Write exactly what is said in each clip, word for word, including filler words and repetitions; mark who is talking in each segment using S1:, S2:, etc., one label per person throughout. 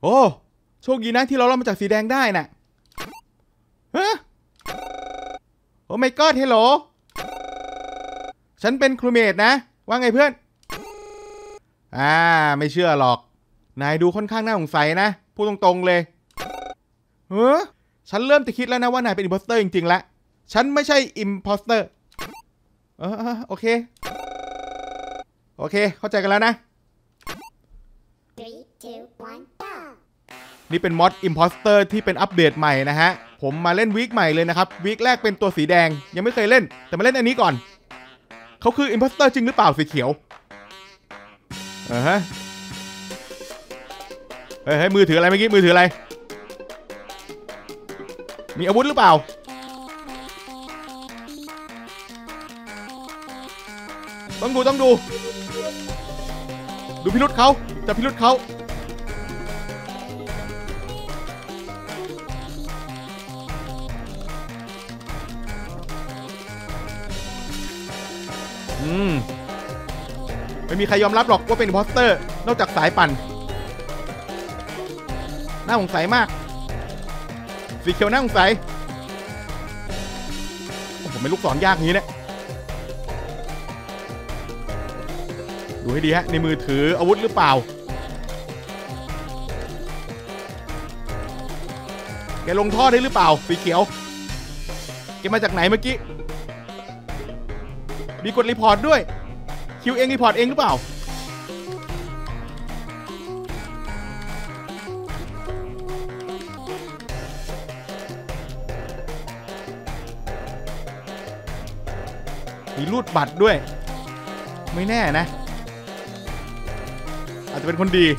S1: โอ้โชคดีนะที่เรารอดมาจากสีแดงได้น่ะฮะโอ้ไม่ก็เฮลโหลฉันเป็นครูเมดนะว่าไงเพื่อนอ่าไม่เชื่อหรอกนายดูค่อนข้างน่าสงสัยนะพูดตรงๆเลยเฮ้อฉันเริ่มจะคิดแล้วนะว่านายเป็นอิมโพสเตอร์จริงๆแล้วฉันไม่ใช่อิมโพสเตอร์เออโอเคโอเคเข้าใจกันแล้วนะนี่เป็นมอดอิมโพสเตอร์ที่เป็นอัปเดตใหม่นะฮะผมมาเล่นวีคใหม่เลยนะครับวีคแรกเป็นตัวสีแดงยังไม่เคยเล่นแต่มาเล่นอันนี้ก่อนเขาคืออิมโพสเตอร์จริงหรือเปล่าสีเขียวอ่าฮะเฮ้ยมือถืออะไรเมื่อกี้มือถืออะไรมีอาวุธหรือเปล่าต้องดูต้องดูดูพิรุธเขาจับพิรุธเขาอืมไม่มีใครยอมรับหรอกว่าเป็นอิมโพสเตอร์นอกจากสายปั่นน่าสงสัยมากสีเขียวน่าสงสัยผมเป็นลูกศรยากอย่างนี้เนี่ยดูให้ดีฮะในมือถืออาวุธหรือเปล่าแกลงท่อได้หรือเปล่าสีเขียวแกมาจากไหนเมื่อกี้มีกดรีพอร์ตด้วยคิวเองรีพอร์ตเองหรือเปล่ามีรูดบัตรด้วยไม่แน่นะอาจจะเป็นคนดี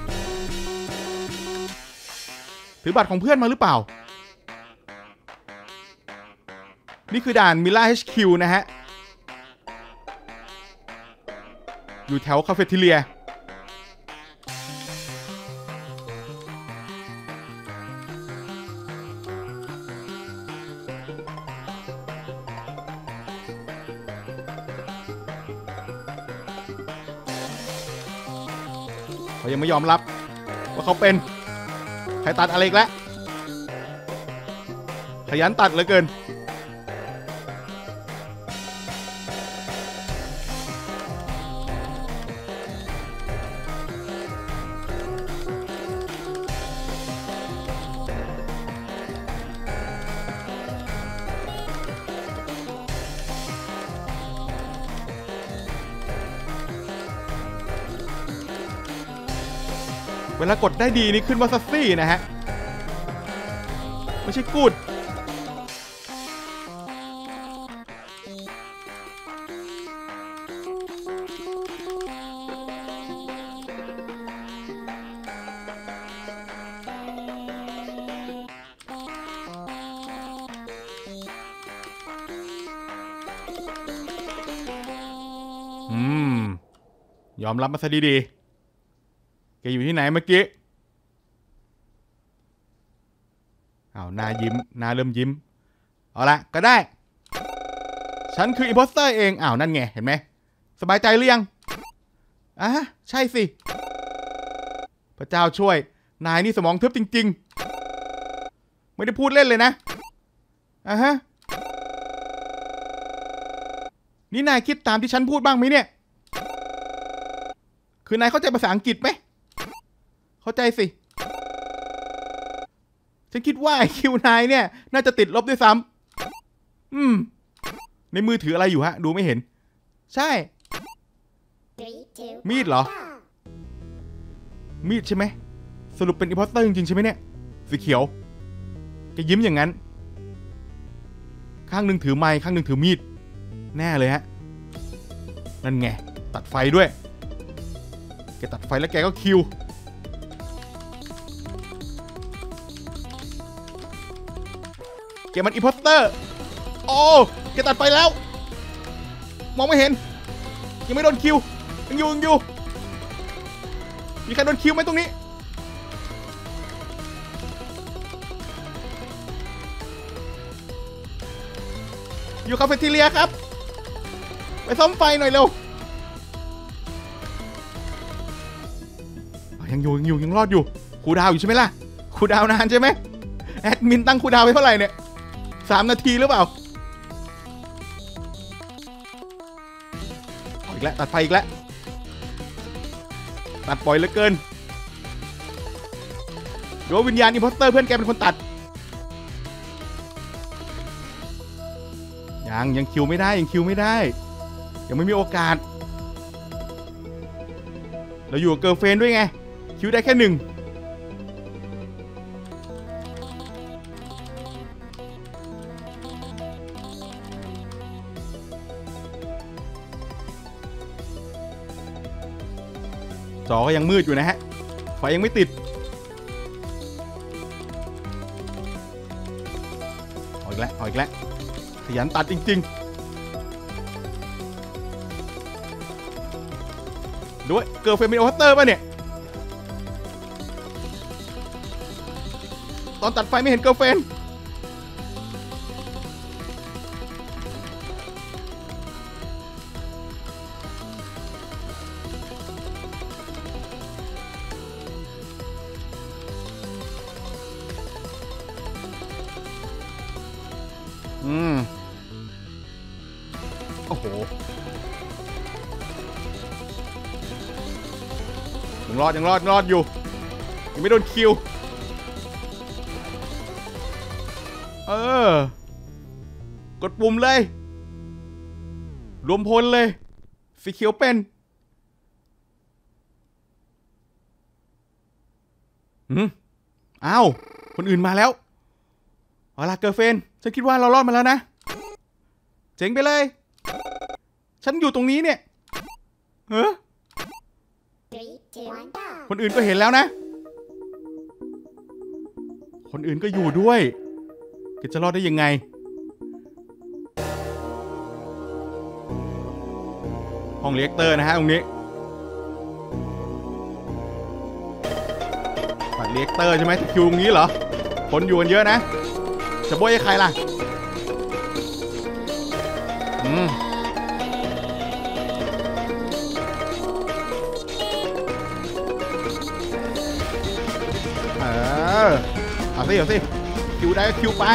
S1: ถือบัตรของเพื่อนมาหรือเปล่านี่คือด่านมิลล่า เอช คิว นะฮะอยู่แถวคาเฟ่ทีเรียเขายังไม่ยอมรับว่าเขาเป็นใครตัดอะไรอีกแล้วขยันตัดเหลือเกินเวลากดได้ดีนี่ขึ้นว่าซัสซี่นะฮะไม่ใช่กูดอืมยอมรับมาซะดีๆแกอยู่ที่ไหนเมื่อกี้อ้าวหน้ายิ้มหน้าเริ่มยิ้มเอาละก็ได้ฉันคืออิมโพสเตอร์เองอ้าวนั่นไงเห็นไหมสบายใจหรือยังอ่ะใช่สิพระเจ้าช่วยนายนี่สมองทึบจริงๆไม่ได้พูดเล่นเลยนะอ่ะฮะนี่นายคิดตามที่ฉันพูดบ้างไหมเนี่ยคือนายเข้าใจภาษาอังกฤษไหมเข้าใจสิฉันคิดว่าไอคิวนายเนี่ยน่าจะติดลบด้วยซ้ำอืมในมือถืออะไรอยู่ฮะดูไม่เห็นใช่มีดเหรอมีดใช่ไหมสรุปเป็นอิมโพสเตอร์จริงๆใช่ไหมเนี่ยสีเขียวแกยิ้มอย่างนั้นข้างหนึ่งถือไม้ข้างหนึ่งถือมีดแน่เลยฮะนั่นไงตัดไฟด้วยแกตัดไฟแล้วแกก็คิวแกมันอิมโพสเตอร์โอ้แกตัดไฟแล้วมองไม่เห็นยังไม่โดนคิวยังอยู่ยังอยู่มีใครโดนคิวไหมตรงนี้อยู่คาเฟ่ทีเรียครับไปซ่อมไฟหน่อยเร็วยังอยู่ยังอยู่ยังรอดอยู่คูลดาวน์อยู่ใช่ไหมล่ะคูลดาวน์นานใช่ไหมแอดมินตั้งคูลดาวน์ไว้เท่าไหร่เนี่ยสามนาทีหรือเปล่าอีกแล้วตัดไฟอีกแล้วตัดปล่อยเหลือเกินหรือว่าวิญญาณอิมโพสเตอร์เพื่อนแกเป็นคนตัดยังยังคิวไม่ได้ยังคิวไม่ได้ยังไม่มีโอกาสเราอยู่กับเกิร์ลเฟรนด์ด้วยไงคิวได้แค่หนึ่งจอก็ยังมืดอยู่นะฮะไฟยังไม่ติดเอาอีกแล้วเอาอีกแล้วขยันตัดจริงๆด้วยเกิร์ลเฟรนด์เป็นโอเวอร์เตอร์ป่ะเนี่ยตอนตัดไฟไม่เห็นเกิร์ลเฟรนด์อืมโอ้โหยังรอดยังรอดรอดอยู่ยังไม่โดนคิวเออกดปุ่มเลยรวมพลเลยสีเขียวเป็นอืมอ้าวคนอื่นมาแล้วเอาล่ะเกิร์ลเฟรนด์ฉันคิดว่าเรารอดมาแล้วนะเจ๋งไปเลยฉันอยู่ตรงนี้เนี่ยเฮ้อคนอื่นก็เห็นแล้วนะคนอื่นก็อยู่ด้วยแกจะรอดได้ยังไงห้องเรียกเตอร์นะฮะตรงนี้ปัดเรียกเตอร์ใช่ไหมที่คิวตรงนี้เหรอคนอยู่กันเยอะนะจะโบยให้ใครล่ะอืมเออเอาสิเอาสิคิวได้ก็คิวไป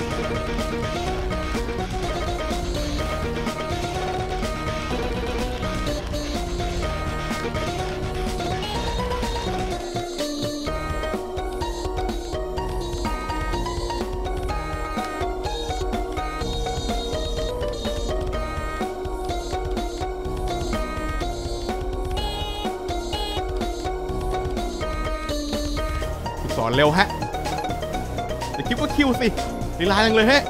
S1: สอนเร็วฮะเดี๋ยวคิดว่าคิวสิลีลาจังเลยเฮ้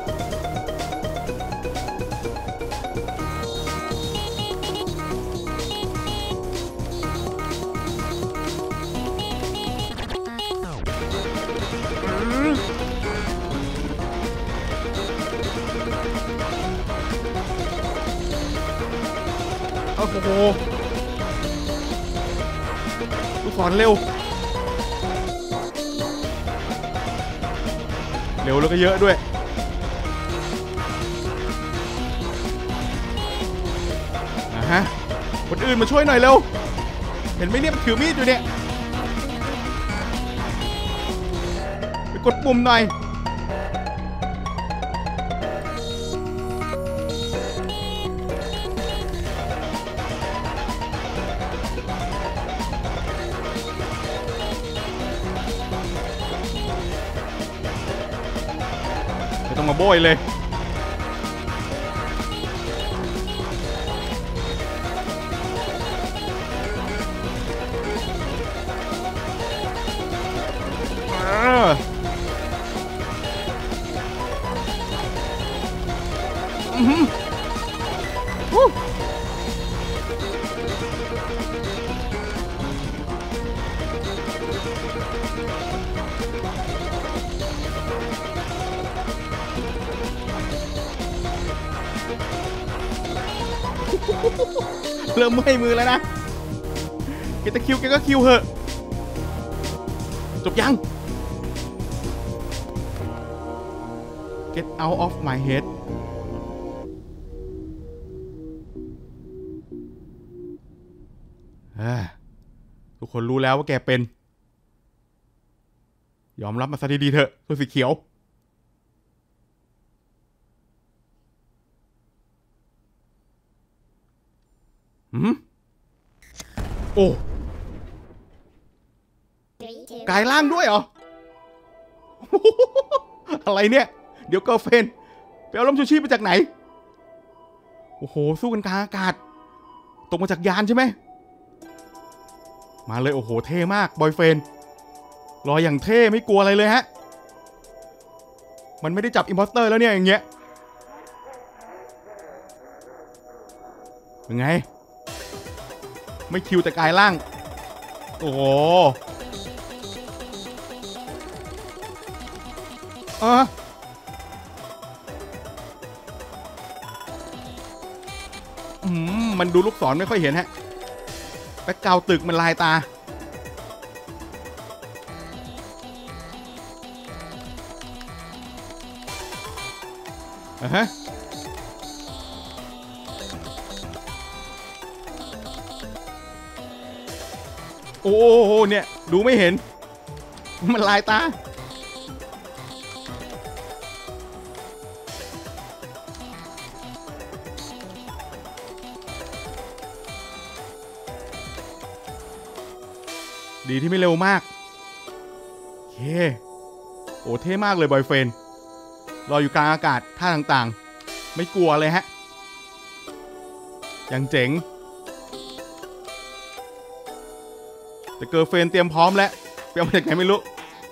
S1: โอ้โหลูกศรเร็วเร็วแล้วก็เยอะด้วยนะฮะคนอื่นมาช่วยหน่อยเร็วเห็นไหมเนี่ยมันถือมีดอยู่เนี่ยไปกดปุ่มหน่อยไม่ต้องมาโบยเลยอือหือวู้เริ่มเมื่อยมือแล้วนะแกจะคิวแกก็คิวเหอะจบยัง Get out of my head ทุกคนรู้แล้วว่าแกเป็นยอมรับมาซะดีๆเถอะตัวสีเขียวหืมโอ้กลายร่างด้วยเหรอ อะไรเนี่ยเดี๋ยวเกิร์ลเฟรนด์ไปเอาล่มชูชีพมาจากไหนโอ้โหสู้กันกลางอากาศตกมาจากยานใช่ไหมมาเลยโอ้โหเท่มากบอยเฟรนด์รออย่างเท่ไม่กลัวอะไรเลยฮะมันไม่ได้จับอิมพอสเตอร์แล้วเนี่ยอย่างเงี้ยเป็นไงไม่คิวแต่กายล่างโอ้โหเอออืมมันดูลูกศรไม่ค่อยเห็นฮะแบ็คกราวด์ตึกมันลายตาอ่ะฮะโอ้โหเนี่ยดูไม่เห็นมันลายตาดีที่ไม่เร็วมากโอเคโอ้เท่มากเลยบอยเฟรนด์รออยู่กลางอากาศท่าต่างๆไม่กลัวเลยฮะยังเจ๋งแต่เกิร์ลเฟรนด์เตรียมพร้อมแล้วเตรียมมาจากไหนไม่รู้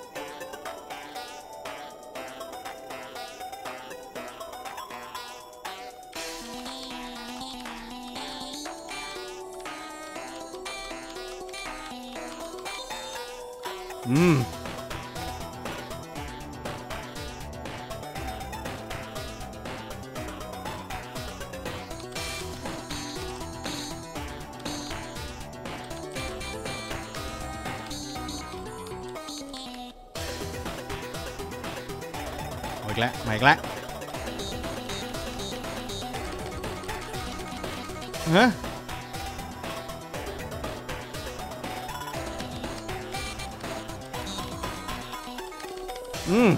S1: อืมอีกแล้วมาอีกแล้วฮะอืม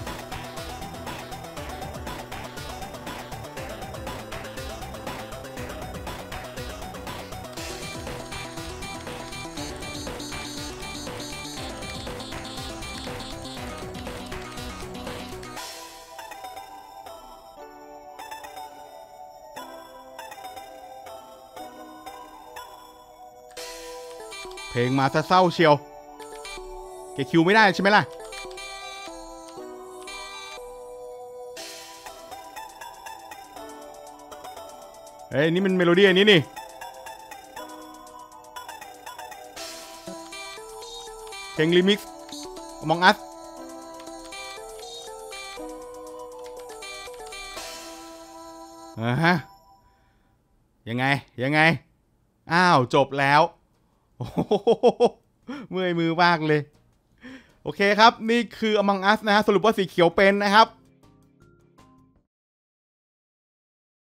S1: เพลงมาซะเศร้าเชียวแกคิวไม่ได้ใช่ไหมล่ะเฮ้ยนี่มันเมโลดี้อันนี้นี่เพลงรีมิกซ์ Among Us อ่าฮะยังไงยังไงอ้าวจบแล้วโอ้โหเมื่อยมือมากเลยโอเคครับนี่คือ Among Us นะฮะสรุปว่าสีเขียวเป็นนะครับ